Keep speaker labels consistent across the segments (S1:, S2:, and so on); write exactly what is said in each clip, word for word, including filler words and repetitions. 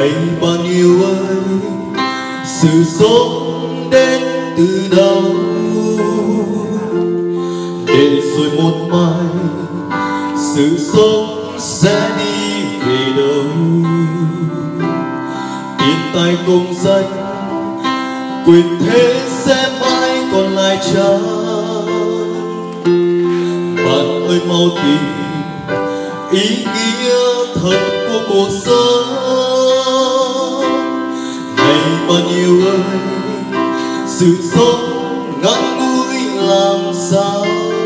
S1: Này bạn yêu ơi, sự sống đến từ đâu, để rồi một mai sự sống sẽ đi về đâu. Tiền tài công danh quyền thế sẽ mãi còn lại chăng? Bạn ơi mau tìm ý nghĩa thật của cuộc sống. Này bạn yêu ơi, sự sống ngắn ngủi làm sao?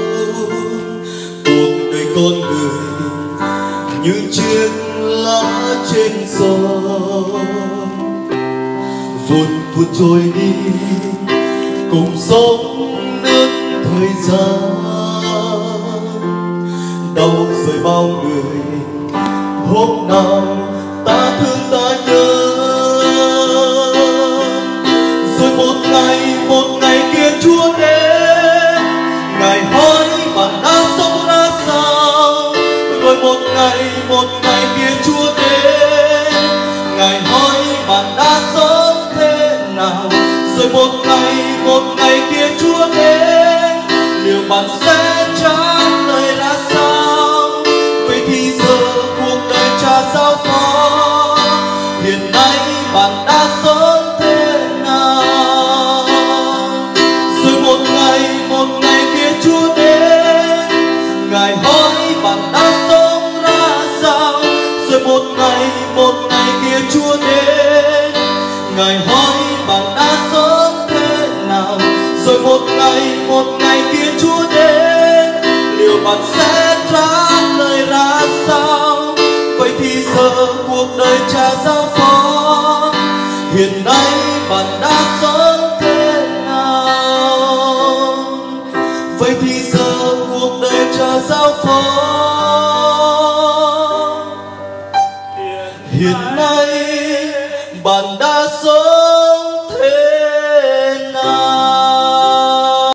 S1: Cuộc đời con người như chiếc lá trên sông, vụt vụt trôi đi cùng sóng nước thời gian. Đâu rồi bao người hôm nào ta thương ta nhớ, rồi một ngày một ngày kia Chúa đến, Ngài hỏi bạn đã sống ra sao. Rồi một ngày một ngày kia Chúa đến, Ngài hỏi bạn đã sống thế nào. Rồi một ngày một ngày kia Chúa đến, liệu bạn sẽ trả lời ra sao? Vậy thì giờ cuộc đời Cha giao phó, hiện nay bạn đã sống thế nào? Rồi một ngày một ngày kia Chúa đến, Ngài hỏi bạn đã sống ra sao? Rồi một ngày một ngày kia Chúa đến, Ngài hỏi bạn đã sống thế nào? Rồi một ngày một ngày kia Chúa đến, liệu bạn sẽ trả lời ra sao? Vậy thì giờ cuộc đời Cha giao phó, hiện nay bạn đã sống thế nào? Vậy thì giờ cuộc đời Cha giao phó, hiện